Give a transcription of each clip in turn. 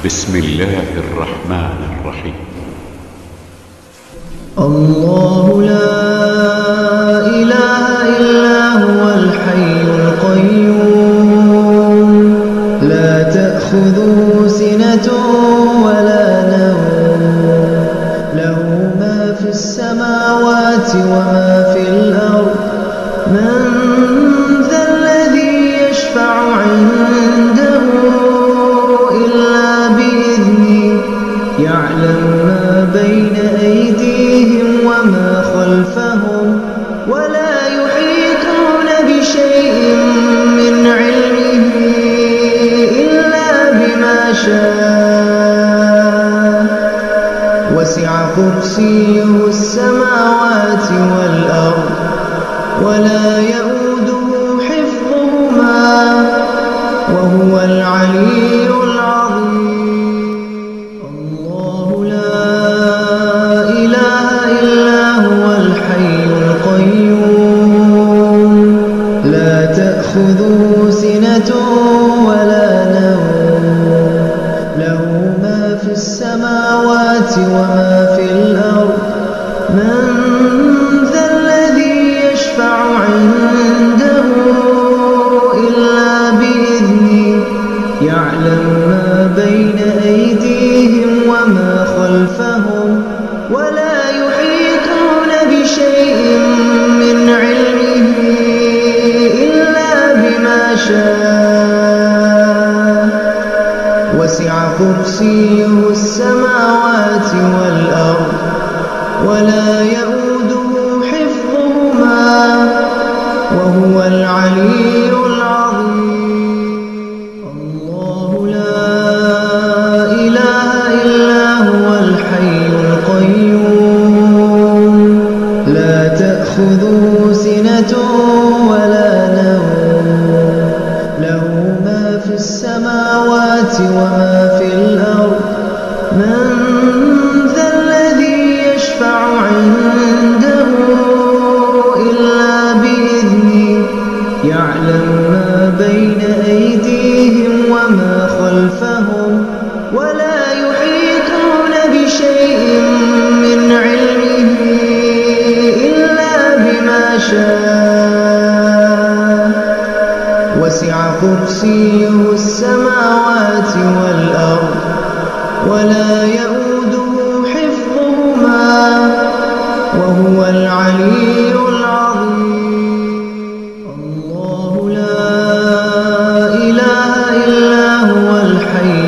بسم الله الرحمن الرحيم. الله لا إله إلا هو الحي القيوم لا تأخذه سنة ولا نوم له ما في السماوات وما في الأرض من ذا الذي يشفع عنده إلا بإذنه يعلم ما بين أيديهم وما خلفهم ولا يحيطون بشيء من علمه إلا بما شاء وسع كرسيه السماوات والأرض ولا يئوده حفظهما وهو العلي العظيم. الله لا إله إلا هو الحي القيوم لا تأخذه سنة ولا نوم له ما في السماوات وما في الأرض من ذا الذي يشفع عنده إلا بإذنه يعلم ما بين أيديهم وما خلفهم ولا يحيطون بشيء من علمه إلا بما شاء وسع كرسيه السماوات والأرض ولا يئوده حفظهما وهو العلي العظيم. الله لا إله إلا هو الحي القيوم لا تأخذه سنة ولا نوم له ما في السماوات وما في الأرض من ذا الذي يشفع عنده إلا بإذنه يعلم ما بين أيديهم وما خلفهم ولا يحيطون بشيء من علمه إلا بما شاء وسع كرسيه السماوات والأرض ولا يئوده حفظهما وهو العلي العظيم. الله لا إله إلا هو الحي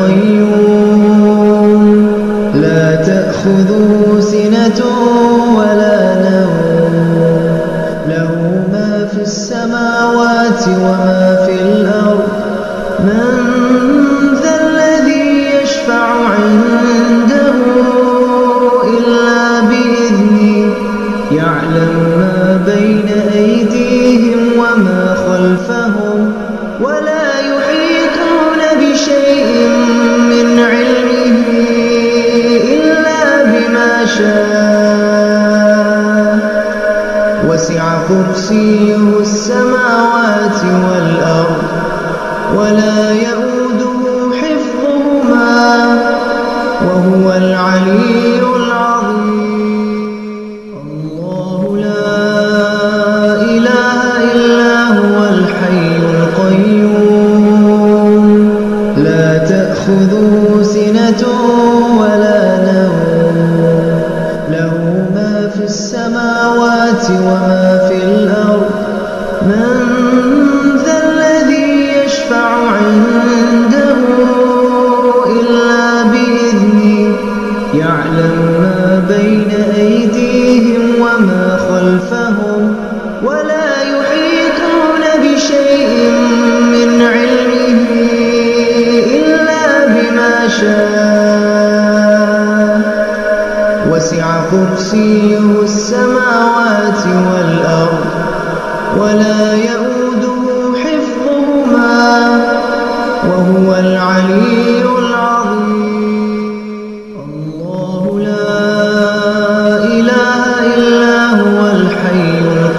القيوم لا تأخذه سنة ولا نوم له ما في السماوات وما في الأرض من ذا الذي يشفع عنده إلا بإذنه يعلم ما بين أيديهم وما خلفهم ولا يحيطون بشيء من علمه إلا بما شاء وسع كرسيه السماوات والأرض ولا يئوده حفظهما وهو العلي العظيم. الله لا إله إلا هو الحي القيوم لا تأخذه سنة ولا نوم له ما في السماوات وما في الأرض من ذا الذي يشفع عنده إلا بإذنه يعلم ما بين أيديهم وما خلفهم ولا يحيطون بشيء من علمه إلا بما شاء وسع كرسيه السماوات والأرض ولا يئوده حفظهما وهو العلي العظيم. الله لا إله إلا هو الحي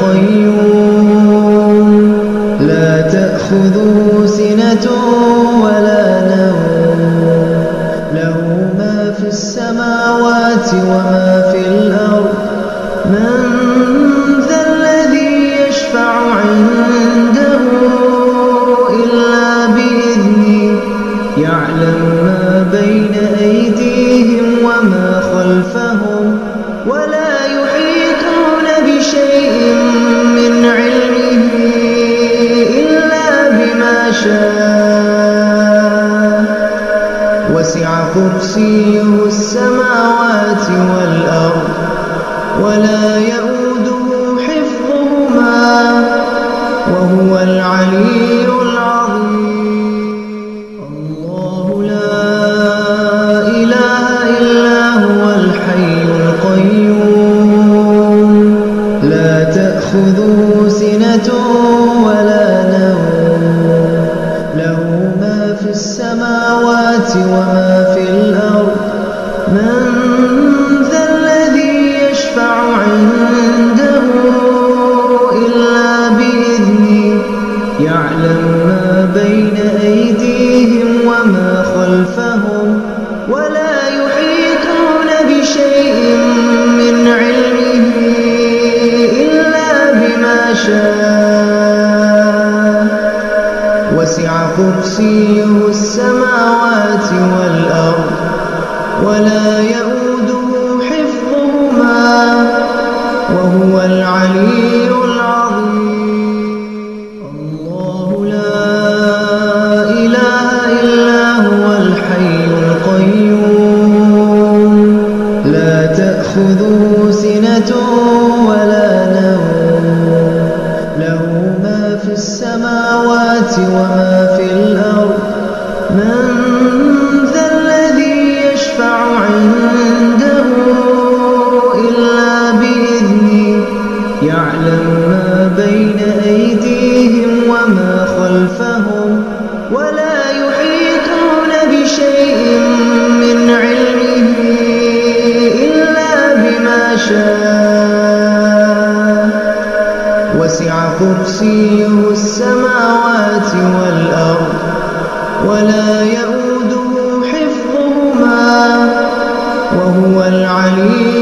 القيوم لا تأخذه سنة ولا نوم وما في الأرض من ذا الذي يشفع عنده إلا بإذنه يعلم ما بين أيديهم وما خلفهم ولا يحيطون بشيء من علمه إلا بما شاء وسع كرسيه السماوات والأرض ولا يؤوده حفظهما وهو العلي العظيم الله لا إله إلا هو الحي القيوم لا تأخذه سنة ولا نوم له ما في السماوات وما في الأرض من ذا الذي يشفع عنده إلا بإذنه يعلم ما بين أيديهم وما خلفهم ولا يحيطون بشيء من علمه إلا بما شاء وسع كرسيه السماوات والأرض ولا يؤوده حفظهما وهو العلي العظيم الله لا إله إلا هو الحي القيوم لا تأخذه سنة ولا نوم له ما في السماوات وما في الأرض من ذا الذي يشفع عنده إلا بإذنه يعلم ما بين أيديهم وما خلفهم ولا يحيطون بشيء من علمه إلا بما شاء وسع كرسيه السماوات والأرض ولا يؤوده حفظهما وهو العلي